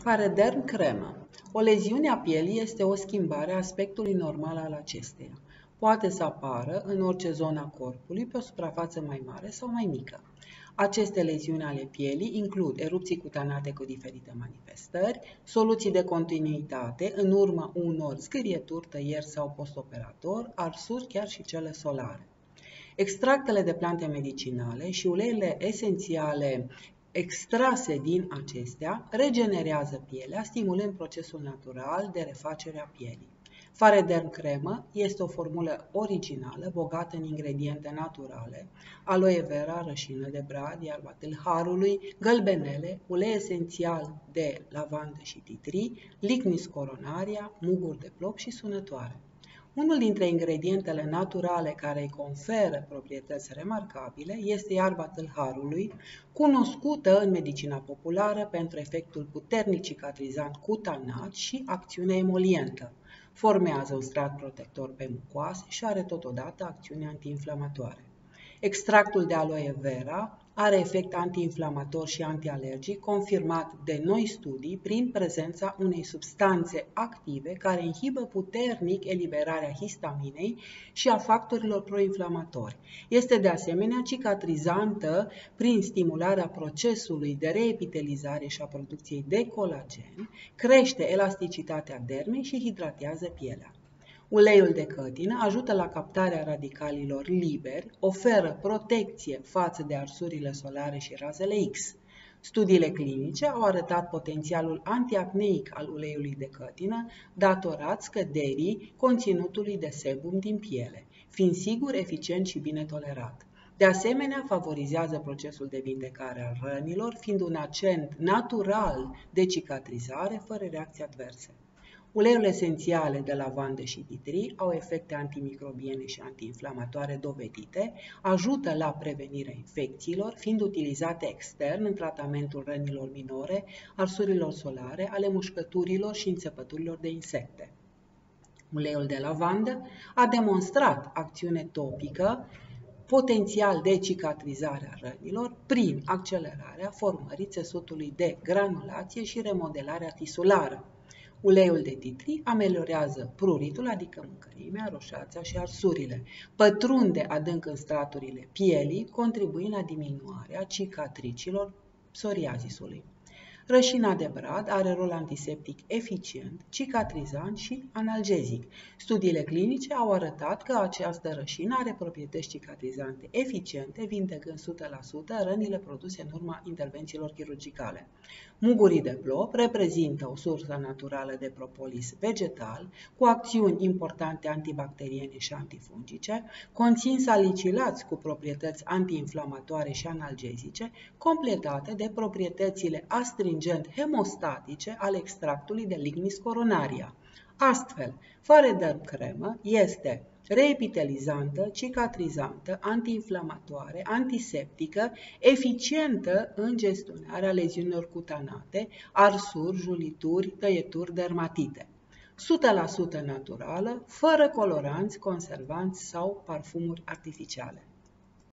Farederm cremă. O leziune a pielii este o schimbare a aspectului normal al acesteia. Poate să apară în orice zonă a corpului, pe o suprafață mai mare sau mai mică. Aceste leziuni ale pielii includ erupții cutanate cu diferite manifestări, soluții de continuitate în urma unor zgârieturi, tăieri sau postoperator, arsuri, chiar și cele solare. Extractele de plante medicinale și uleiurile esențiale extrase din acestea regenerează pielea, stimulând procesul natural de refacere a pielii. Farederm cremă este o formulă originală, bogată în ingrediente naturale, aloe vera, rășină de brad, iarba tâlharului, gălbenele, ulei esențial de lavandă și titri, Lignis coronaria, muguri de plop și sunătoare. Unul dintre ingredientele naturale care îi conferă proprietăți remarcabile este iarba tâlharului, cunoscută în medicina populară pentru efectul puternic cicatrizant cutanat și acțiunea emolientă. Formează un strat protector pe mucoase și are totodată acțiune antiinflamatoare. Extractul de aloe vera are efect antiinflamator și antialergic confirmat de noi studii prin prezența unei substanțe active care inhibă puternic eliberarea histaminei și a factorilor proinflamatori. Este de asemenea cicatrizantă prin stimularea procesului de reepitelizare și a producției de colagen, crește elasticitatea dermei și hidratează pielea. Uleiul de cătină ajută la captarea radicalilor liberi, oferă protecție față de arsurile solare și razele X. Studiile clinice au arătat potențialul antiacneic al uleiului de cătină, datorat scăderii conținutului de sebum din piele, fiind sigur, eficient și bine tolerat. De asemenea, favorizează procesul de vindecare al rănilor, fiind un agent natural de cicatrizare fără reacții adverse. Uleiurile esențiale de lavandă și titri au efecte antimicrobiene și antiinflamatoare dovedite, ajută la prevenirea infecțiilor, fiind utilizate extern în tratamentul rănilor minore, arsurilor solare, ale mușcăturilor și înțepăturilor de insecte. Uleiul de lavandă a demonstrat acțiune topică, potențial de cicatrizare a rănilor prin accelerarea formării țesutului de granulație și remodelarea tisulară. Uleiul de titri ameliorează pruritul, adică mâncărimea, roșața și arsurile, pătrunde adânc în straturile pielii, contribuind la diminuarea cicatricilor psoriazisului. Rășina de brad are rol antiseptic eficient, cicatrizant și analgezic. Studiile clinice au arătat că această rășină are proprietăți cicatrizante eficiente, vindecând 100% rănile produse în urma intervențiilor chirurgicale. Mugurii de plop reprezintă o sursă naturală de propolis vegetal cu acțiuni importante antibacteriene și antifungice, conțin salicilați cu proprietăți antiinflamatoare și analgezice, completate de proprietățile astringent hemostatice ale extractului de Lignis coronaria. Astfel, Farederm cremă este reepitelizantă, cicatrizantă, antiinflamatoare, antiseptică, eficientă în gestionarea leziunilor cutanate, arsuri, julituri, tăieturi, dermatite. 100% naturală, fără coloranți, conservanți sau parfumuri artificiale.